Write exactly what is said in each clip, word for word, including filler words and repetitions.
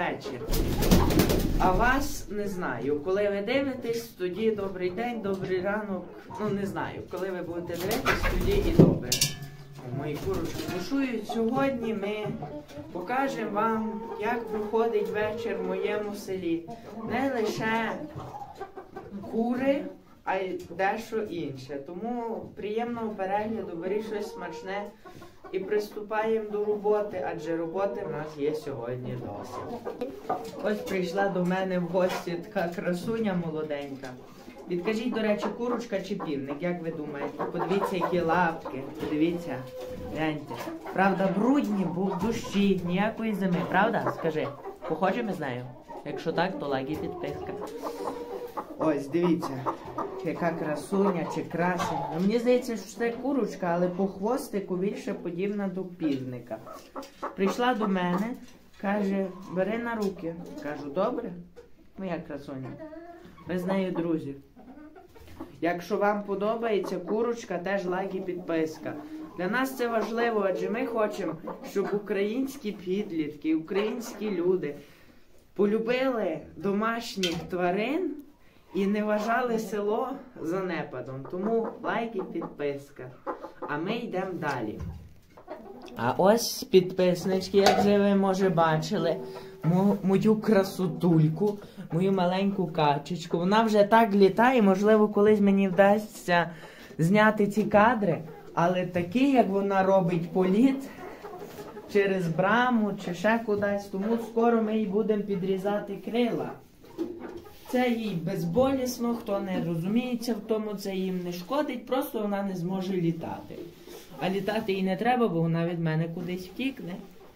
вечір. А вас не знаю. Коли ви дивитесь, тоді добрий день, добрий ранок. Ну, не знаю. Коли ви будете дивитись, тоді і добре. Мої курочки бушують. Сьогодні ми покажемо вам, як проходить вечір в моєму селі. Не лише кури, а й дещо інше. Тому приємного перегляду, беріть щось смачне і приступаємо до роботи, адже роботи в нас є сьогодні досить. Ось прийшла до мене в гості така красуня молоденька. Відкажіть, до речі, курочка чи півник, як ви думаєте? Подивіться, які лапки, подивіться, гляньте. Правда, брудні, бо в дощі, ніякої зими, правда? Скажи, похожі з нею? Якщо так, то лайк і підписка. Ось, дивіться, яка красуня чи красень. Ну, мені здається, що це курочка, але по хвостику більше подібна до півника. Прийшла до мене, каже, бери на руки. Кажу, добре? Моя красуня. Ми з нею друзі. Якщо вам подобається курочка, теж лайк і підписка. Для нас це важливо, адже ми хочемо, щоб українські підлітки, українські люди полюбили домашніх тварин і не вважали село занепадом. Тому лайк і підписка. А ми йдемо далі. А ось підписнички, як вже ви, може, бачили, мою красотульку, мою маленьку качечку. Вона вже так літає, можливо, колись мені вдасться зняти ці кадри, але такий, як вона робить політ через браму чи ще кудись, тому скоро ми їй будемо підрізати крила. Це їй безболісно, хто не розуміється в тому, це їм не шкодить, просто вона не зможе літати. А літати їй не треба, бо вона від мене кудись втікне.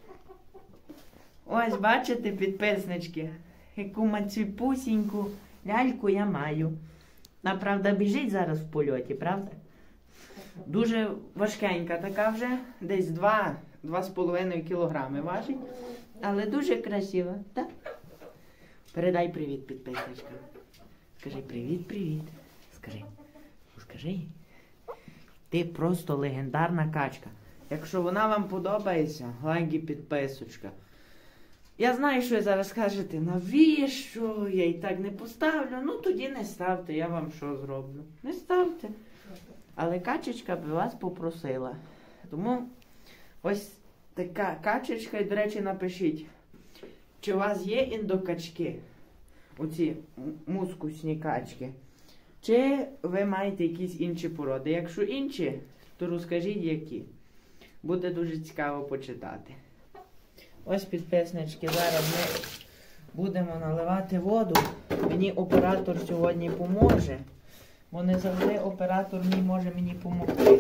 Ось, бачите, підписнички, яку мацюпусіньку ляльку я маю. Вона, правда, біжить зараз в польоті, правда? Дуже важкенька така вже, десь два-два з половиною кілограми важить, але дуже красива, так? Передай привіт підписничкам. Скажи привіт-привіт. Скажи, скажи. Ти просто легендарна качка. Якщо вона вам подобається, лайк і підписочка. Я знаю, що ви зараз скажете, навіщо? Я і так не поставлю. Ну тоді не ставте, я вам що зроблю. Не ставте. Але качечка би вас попросила. Тому ось така качечка, і, до речі, напишіть, чи у вас є індокачки, оці мускусні качки, чи ви маєте якісь інші породи. Якщо інші, то розкажіть, які. Буде дуже цікаво почитати. Ось, підписнички, зараз ми будемо наливати воду. Мені оператор сьогодні поможе, бо не завжди оператор мій може мені допомогти.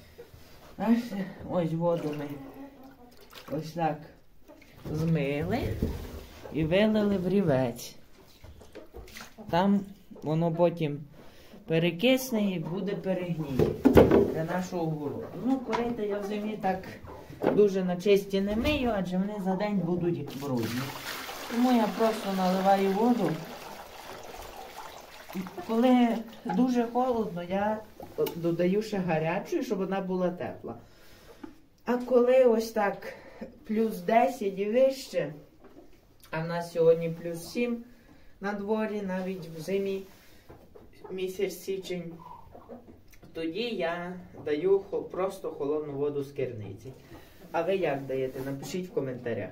Ось воду ми ось так змили і вилили в рівець. Там воно потім перекисне і буде перегній для нашого городу. Ну, корита я в зимі так дуже на чисті не мию, адже вони за день будуть брудні. Тому я просто наливаю воду. Коли дуже холодно, я додаю ще гарячу, щоб вона була тепла. А коли ось так плюс десять і вище, а в нас сьогодні плюс сім на дворі, навіть в зимі, місяць січень, тоді я даю просто холодну воду з керниці. А ви як даєте? Напишіть в коментарях.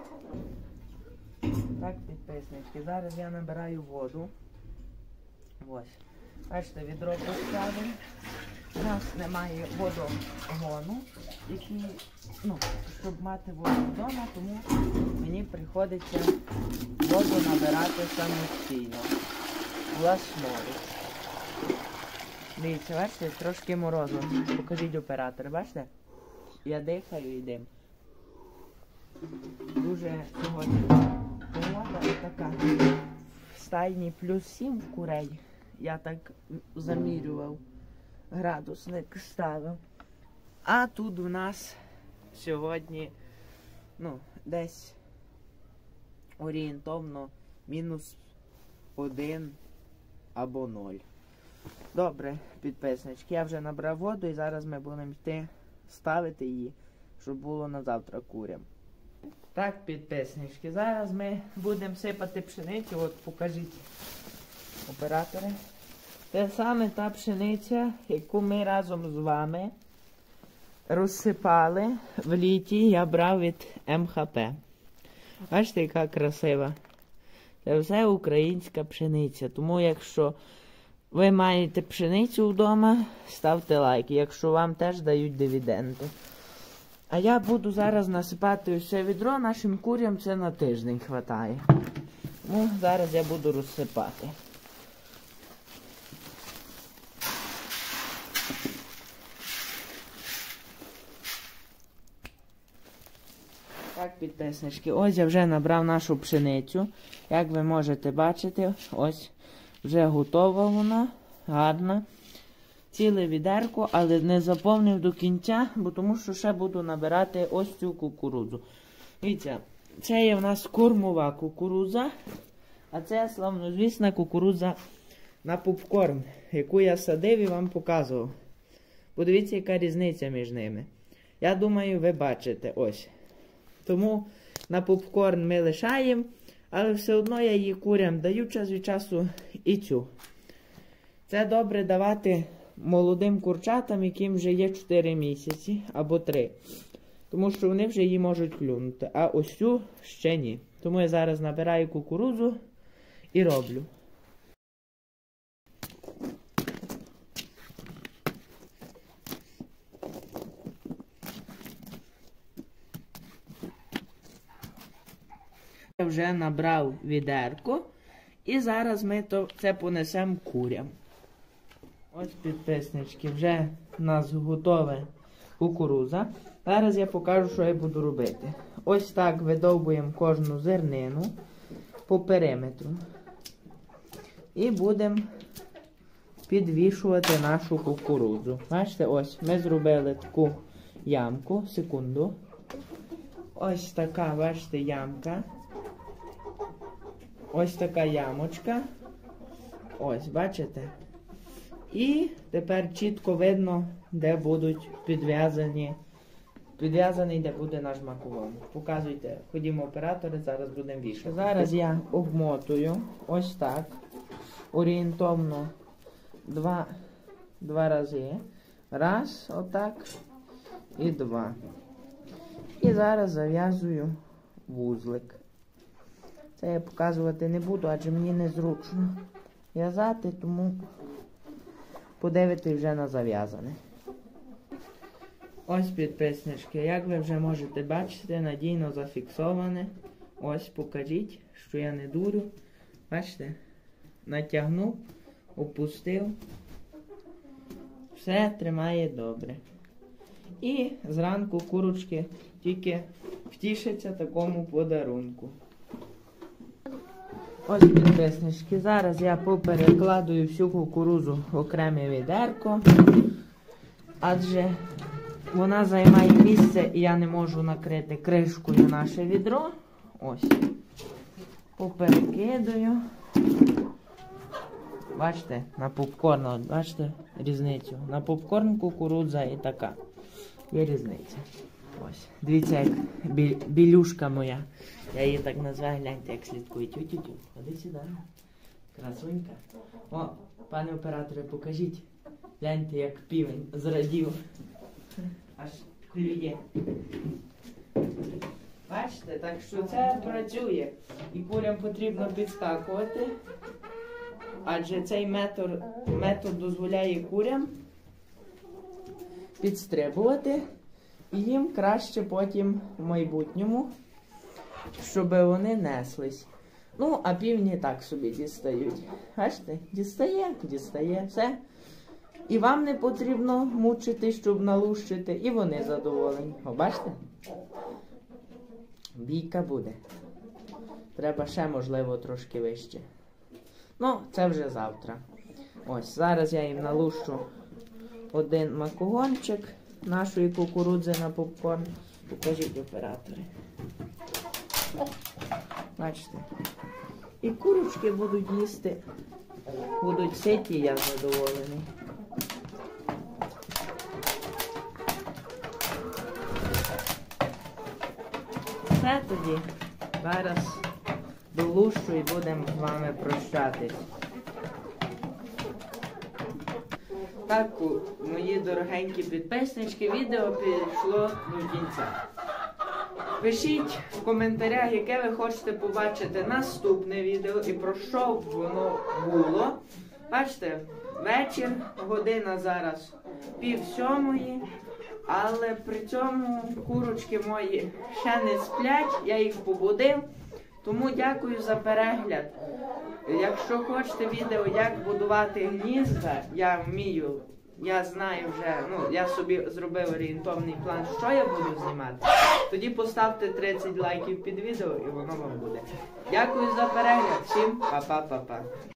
Так, підписнички, зараз я набираю воду. Ось. Бачите, відро поставимо. У нас немає водогону, який, ну, щоб мати воду вдома, тому мені приходиться воду набирати самостійно, власноруч. Дивіться, бачите, трошки морозно. Покажіть оператор, бачите? Я дихаю і дим. Дуже сьогодні погода така. В стайні плюс сім в курей. Я так замірював, градусник ставив. А тут у нас сьогодні, ну, десь орієнтовно мінус один або ноль. Добре, підписнички, я вже набрав воду і зараз ми будемо йти ставити її, щоб було на завтра курям. Так, підписнички, зараз ми будемо сипати пшеницю, от покажіть, оператори. Це саме та пшениця, яку ми разом з вами розсипали в літі, я брав від ем ха пе. Бачите, яка красива. Це все українська пшениця, тому якщо ви маєте пшеницю вдома, ставте лайк, якщо вам теж дають дивіденди. А я буду зараз насипати усе відро, нашим курям це на тиждень вистачає. Ну, зараз я буду розсипати. Так, підписнички, ось я вже набрав нашу пшеницю. Як ви можете бачити, ось вже готова вона, гарна. Ціле відерко, але не заповнив до кінця, бо тому що ще буду набирати ось цю кукурудзу. Дивіться, це є в нас кормова кукурудза, а це славнозвісна кукурудза на попкорн, яку я садив і вам показував. Подивіться, яка різниця між ними. Я думаю, ви бачите, ось. Тому на попкорн ми лишаємо, але все одно я її курям даю час від часу і цю. Це добре давати молодим курчатам, яким вже є чотири місяці або три. Тому що вони вже її можуть клюнути, а ось цю ще ні. Тому я зараз набираю кукурудзу і роблю. Я вже набрав відерко і зараз ми то, це понесемо курям. Ось, підписнички, вже в нас готова кукурудза. Зараз я покажу, що я буду робити. Ось так видовбуємо кожну зернину по периметру. І будемо підвішувати нашу кукурудзу. Бачите, ось ми зробили таку ямку. Секунду. Ось така, бачите, ямка. Ось така ямочка. Ось, бачите? І тепер чітко видно, де будуть підв'язані, підв'язаний, де буде наш макогон. Показуйте, ходімо оператори, зараз будемо вішати. Зараз я обмотую ось так, орієнтовно два, два рази. Раз, отак, і два. І зараз зав'язую вузлик. Це я показувати не буду, адже мені незручно в'язати, тому подивитись вже на зав'язане. Ось, підписнички, як ви вже можете бачити, надійно зафіксоване. Ось, покажіть, що я не дурю. Бачите? Натягнув, опустив. Все тримає добре. І зранку курочки тільки втішаться такому подарунку. Ось, підписнички, зараз я поперекладую всю кукурудзу в окреме відерко, адже вона займає місце і я не можу накрити кришкою наше відро. Ось. Поперекидаю. Бачите, на попкорн, от, бачите різницю? На попкорн кукурудза і така. Є різниця. Ось. Дивіться, як бі білюшка моя. Я її так називаю, гляньте, як слідкує. Тю-тю-тю. Ходи сюди. Красунька. О, пане операторе, покажіть. Гляньте, як півень зрадів. Аж клює. Бачите, так що це працює. І курям потрібно підскакувати. Адже цей метод, метод дозволяє курям підстрибувати. І їм краще потім в майбутньому, щоб вони неслись. Ну, а півні так собі дістають. Бачите? Дістає, дістає, все. І вам не потрібно мучити, щоб налущити, і вони задоволені. О, бачите? Бійка буде. Треба ще, можливо, трошки вище. Ну, це вже завтра. Ось, зараз я їм налущу один макогончик нашої кукурудзи на попкорн. Покажіть, оператори. Бачите? І курочки будуть їсти. Будуть ситі, я задоволений. все тоді. Зараз долущу і будемо з вами прощатись. Так, мої дорогенькі підписнички, відео підійшло до кінця. Пишіть в коментарях, яке ви хочете побачити наступне відео і про що б воно було. Бачите, вечір, година зараз пів сьомої, але при цьому курочки мої ще не сплять, я їх побудив. Тому дякую за перегляд. Якщо хочете відео, як будувати гнізда, я вмію, я знаю вже, ну, я собі зробив орієнтовний план, що я буду знімати, тоді поставте тридцять лайків під відео і воно вам буде. Дякую за перегляд, всім па-па-па-па.